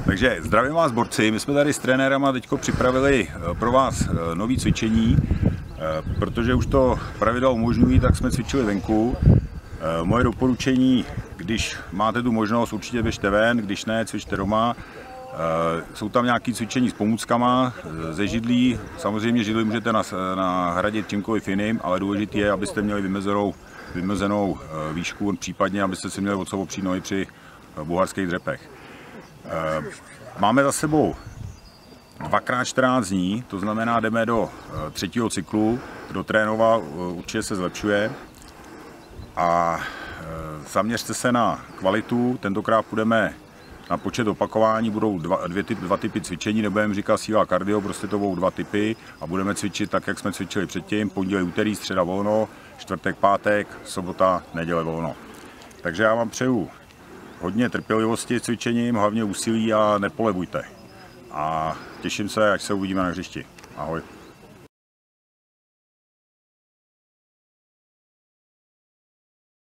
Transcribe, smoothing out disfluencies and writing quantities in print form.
Takže zdravím vás, borci. My jsme tady s trenérama teď připravili pro vás nový cvičení, protože už to pravidla umožňují, tak jsme cvičili venku. Moje doporučení, když máte tu možnost, určitě běžte ven, když ne, cvičte doma. Jsou tam nějaké cvičení s pomůckama, ze židlí. Samozřejmě židli můžete nahradit čímkoliv jiným, ale důležité je, abyste měli vymezenou výšku, případně abyste si měli od sebe opřít nohy při bulharských dřepech. Máme za sebou 2x14 dní, to znamená, jdeme do třetího cyklu, kdo trénoval, určitě se zlepšuje. A zaměřte se na kvalitu, tentokrát půjdeme na počet opakování, budou dva typy cvičení, nebudeme říkat síla kardio, prostě to budou dva typy a budeme cvičit tak, jak jsme cvičili předtím, pondělí, úterý, středa volno, čtvrtek, pátek, sobota, neděle volno. Takže já vám přeju hodně trpělivosti s cvičením, hlavně úsilí a nepolevujte. A těším se, až se uvidíme na hřišti. Ahoj.